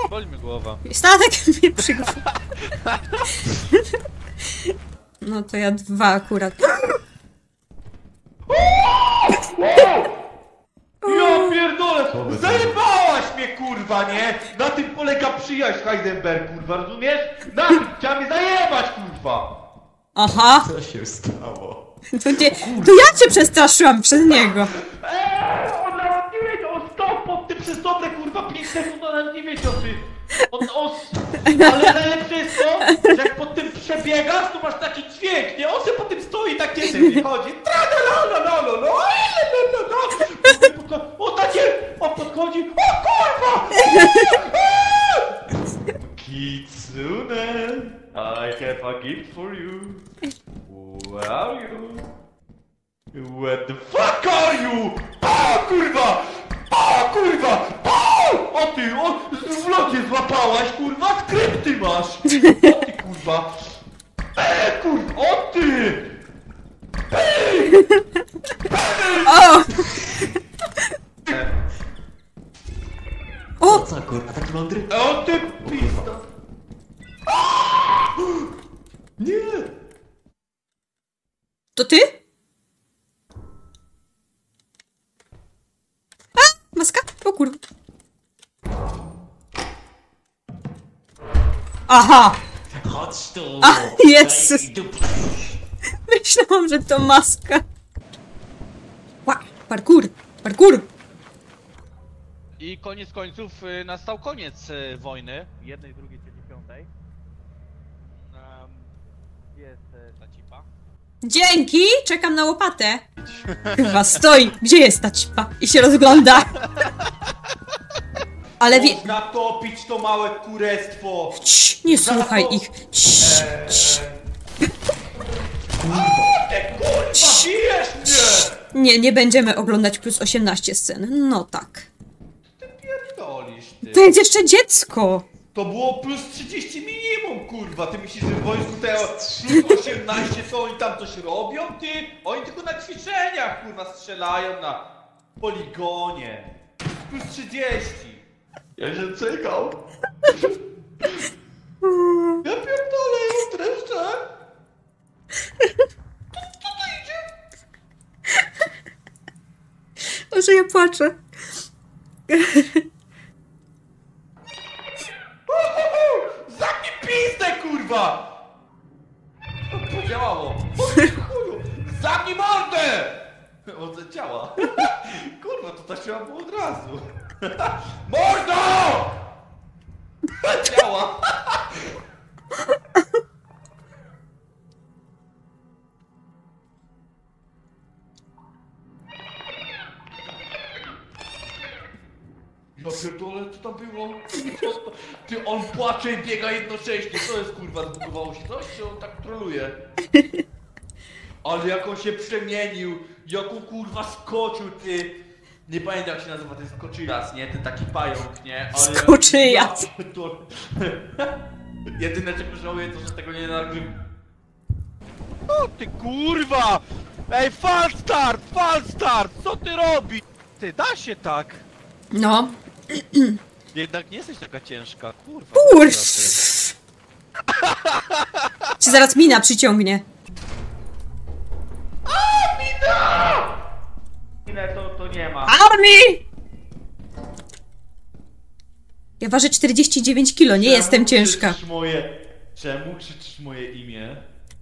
boli mi głowa. Statek mnie przygotował. No to ja 2 akurat. Ja pierdolę! Zajebałaś mnie, kurwa, nie? Na tym polega przyjaźń, Heisenberg, kurwa, rozumiesz? Na tym chciała mnie zajebać, kurwa! Aha! Co się stało? To ja cię przestraszyłam przez niego. On nawet nie wiedział, on stał pod tym przez dobre, kurwa, 5 sekund, on nawet nie wiedział, ty... Ale najlepsze jest to, że jak pod tym przebiegasz, to masz taki dźwięk, nie? On się po tym stoi, tak kiedy chodzi. O takie, on podchodzi, o kurwa! Kitsune, I have a gift for you. Where are you? Where the fuck are you? O kurwa! O kurwa! O ty! W locie złapałaś, kurwa! Skrypty masz! O ty kurwa! Kurwa! O ty! O! O! Co kurwa, taki mądry? O ty pizda! Nie! To ty? A! Maska? O kurwa. Aha! Chodź tu! A, Jezus! Myślałam, że to maska. Ła! Parkour! Parkour! I koniec końców nastał koniec wojny. Jednej, drugiej, trzeciej, piątej. Jest ta cipa. Dzięki! Czekam na łopatę. Chyba stoi. Gdzie jest ta cipa? I się rozgląda. Ale wie... Można topić to małe kurestwo! Cii, nie słuchaj ich. Cii, cii. Kurwa, bijesz mnie! Nie będziemy oglądać plus 18 scen. No tak. Ty pierdolisz, ty. To jest jeszcze dziecko. To było plus 30 minimum, kurwa! Ty myślisz, że w wojsku te plus 18 to oni tam coś robią, ty? Oni tylko na ćwiczeniach, kurwa, strzelają na poligonie. Plus 30. Ja się czekał. Ja pierdolę, ją dreszcze. Co to idzie? Może ja płaczę. Zamknij pizdę, kurwa! To działało. Zamknij mordę! O, to działa. Kurwa, to trzeba było od razu. Mordo! Działa. Ja pierdolę, co tam było? Co to? Ty, on płacze i biega jednocześnie. Co jest, kurwa, zbugowało się coś? Czy on tak troluje? Ale jak on się przemienił, jak on, kurwa, skoczył, ty. Nie pamiętam, jak się nazywa ten skoczyjas, nie? Ten taki pająk, nie? Ale Skoczyjas. Ja, to... Jedyne, czego żałuję, to że tego nie nagrywam. O ty kurwa! Ej, false start! Co ty robisz? Ty, da się tak! No. Jednak nie jesteś taka ciężka, kurwa. Kurw. Ci zaraz mina przyciągnie. Inne to nie ma. Armii! Ja ważę 49 kilo, nie jestem ciężka. Czemu krzyczysz moje imię?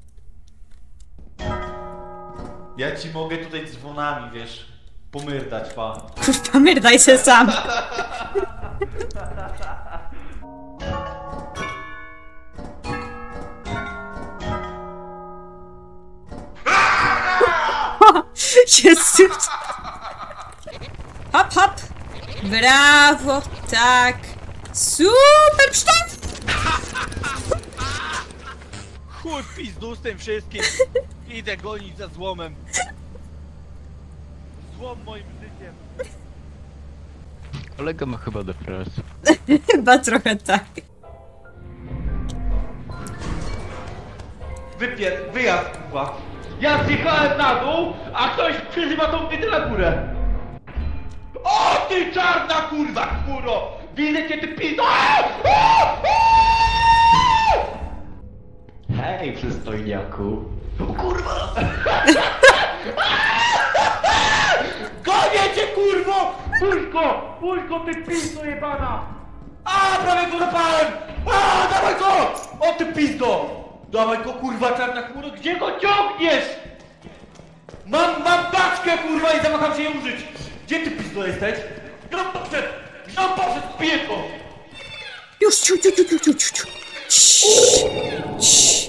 Ja ci mogę tutaj dzwonami, wiesz, pomyrdać, pa. Kurwa, myrdaj się sam. Jezus. Hop, hop. Brawo, tak. Super sztab. Chuj w pizdu z tym wszystkim. Idę gonić za złomem. Złom moim życiem. Kolega ma chyba depresję. Chyba trochę tak. Wyjazd, kurwa. Ja zjechałem na dół, a ktoś przeżywa tą wiedzę na górę. O ty czarna kurwa, kuro! Widzę cię, ty pizdo! Hej, przystojniaku. O kurwa! Gonię cię, kurwo! Puść go, ty pizdo jebana! A, prawie go zapałem! A, dawaj go! O, ty pizdo! Dawaj go, kurwa, czarna chmura, gdzie go ciągniesz? Mam paczkę, kurwa, i zamacham się ją użyć! Gdzie ty, pizdo, jesteś? Gram poszedł, piję go! Już, ciu. Cii.